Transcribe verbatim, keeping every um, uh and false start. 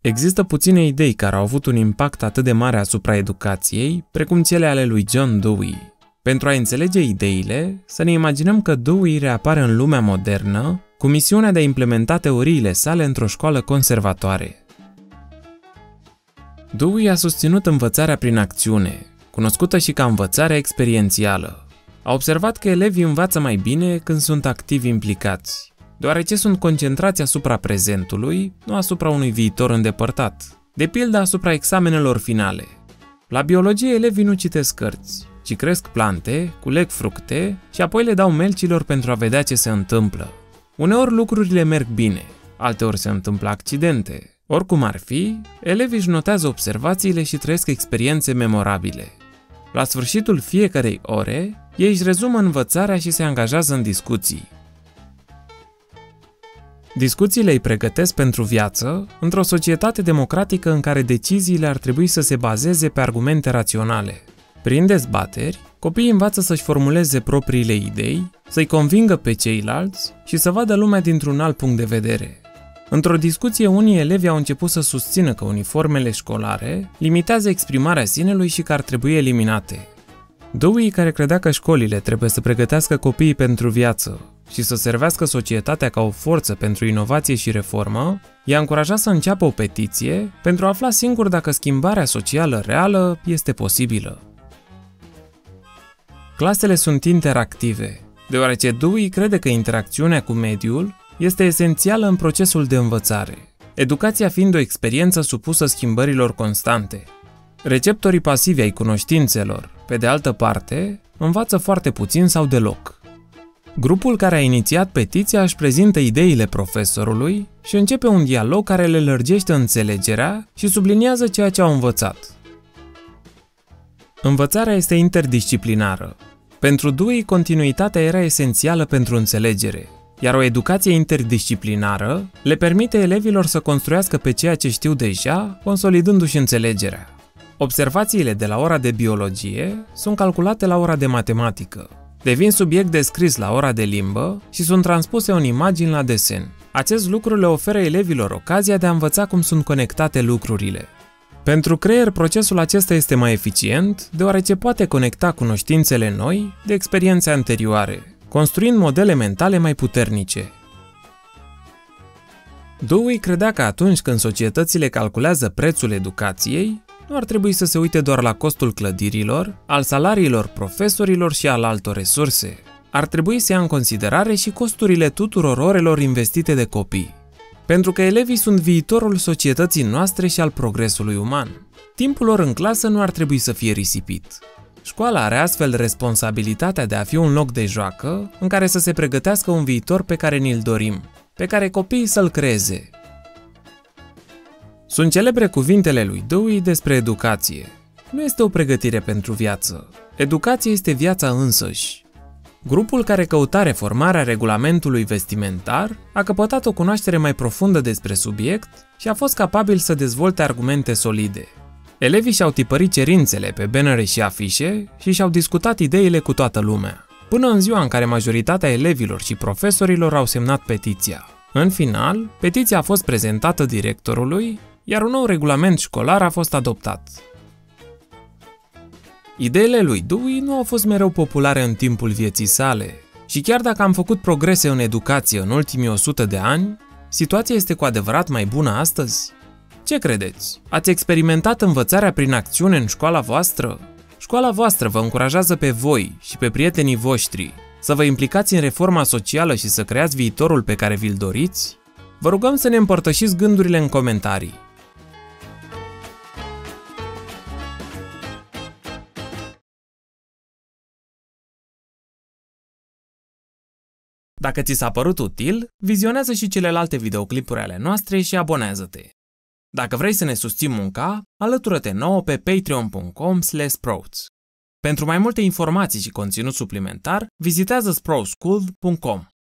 Există puține idei care au avut un impact atât de mare asupra educației, precum cele ale lui John Dewey. Pentru a înțelege ideile, să ne imaginăm că Dewey reapare în lumea modernă cu misiunea de a implementa teoriile sale într-o școală conservatoare. Dewey a susținut învățarea prin acțiune, cunoscută și ca învățarea experiențială. A observat că elevii învață mai bine când sunt activi implicați, deoarece sunt concentrați asupra prezentului, nu asupra unui viitor îndepărtat, de pildă asupra examenelor finale. La biologie, elevii nu citesc cărți, ci cresc plante, culeg fructe și apoi le dau melcilor pentru a vedea ce se întâmplă. Uneori lucrurile merg bine, alteori se întâmplă accidente. Oricum ar fi, elevii își notează observațiile și trăiesc experiențe memorabile. La sfârșitul fiecarei ore, ei își rezumă învățarea și se angajează în discuții. Discuțiile îi pregătesc pentru viață, într-o societate democratică în care deciziile ar trebui să se bazeze pe argumente raționale. Prin dezbateri, copiii învață să-și formuleze propriile idei, să-i convingă pe ceilalți și să vadă lumea dintr-un alt punct de vedere. Într-o discuție, unii elevi au început să susțină că uniformele școlare limitează exprimarea sinelui și că ar trebui eliminate. Dewey, care credea că școlile trebuie să pregătească copiii pentru viață și să servească societatea ca o forță pentru inovație și reformă, i-a încurajat să înceapă o petiție pentru a afla singur dacă schimbarea socială reală este posibilă. Clasele sunt interactive, deoarece Dewey crede că interacțiunea cu mediul este esențială în procesul de învățare, educația fiind o experiență supusă schimbărilor constante. Receptorii pasivi ai cunoștințelor, pe de altă parte, învață foarte puțin sau deloc. Grupul care a inițiat petiția își prezintă ideile profesorului și începe un dialog care le lărgește înțelegerea și subliniază ceea ce au învățat. Învățarea este interdisciplinară. Pentru Dewey, continuitatea era esențială pentru înțelegere, iar o educație interdisciplinară le permite elevilor să construiască pe ceea ce știu deja, consolidându-și înțelegerea. Observațiile de la ora de biologie sunt calculate la ora de matematică, devin subiect de scris la ora de limbă și sunt transpuse în imagini la desen. Acest lucru le oferă elevilor ocazia de a învăța cum sunt conectate lucrurile. Pentru creier, procesul acesta este mai eficient, deoarece poate conecta cunoștințele noi de experiențe anterioare, construind modele mentale mai puternice. Dewey credea că atunci când societățile calculează prețul educației, nu ar trebui să se uite doar la costul clădirilor, al salariilor profesorilor și al altor resurse. Ar trebui să ia în considerare și costurile tuturor orelor investite de copii. Pentru că elevii sunt viitorul societății noastre și al progresului uman. Timpul lor în clasă nu ar trebui să fie risipit. Școala are astfel responsabilitatea de a fi un loc de joacă în care să se pregătească un viitor pe care ni-l dorim, pe care copiii să-l creeze. Sunt celebre cuvintele lui Dewey despre educație. Nu este o pregătire pentru viață. Educația este viața însăși. Grupul care căuta reformarea regulamentului vestimentar a căpătat o cunoaștere mai profundă despre subiect și a fost capabil să dezvolte argumente solide. Elevii și-au tipărit cerințele pe bannere și afișe și și-au discutat ideile cu toată lumea, până în ziua în care majoritatea elevilor și profesorilor au semnat petiția. În final, petiția a fost prezentată directorului, iar un nou regulament școlar a fost adoptat. Ideile lui Dewey nu au fost mereu populare în timpul vieții sale și chiar dacă am făcut progrese în educație în ultimii o sută de ani, situația este cu adevărat mai bună astăzi? Ce credeți? Ați experimentat învățarea prin acțiune în școala voastră? Școala voastră vă încurajează pe voi și pe prietenii voștri să vă implicați în reforma socială și să creați viitorul pe care vi-l doriți? Vă rugăm să ne împărtășiți gândurile în comentarii. Dacă ți s-a părut util, vizionează și celelalte videoclipuri ale noastre și abonează-te. Dacă vrei să ne susții munca, alătură-te nouă pe patreon punct com slash sprouts. Pentru mai multe informații și conținut suplimentar, vizitează sprouts school punct com.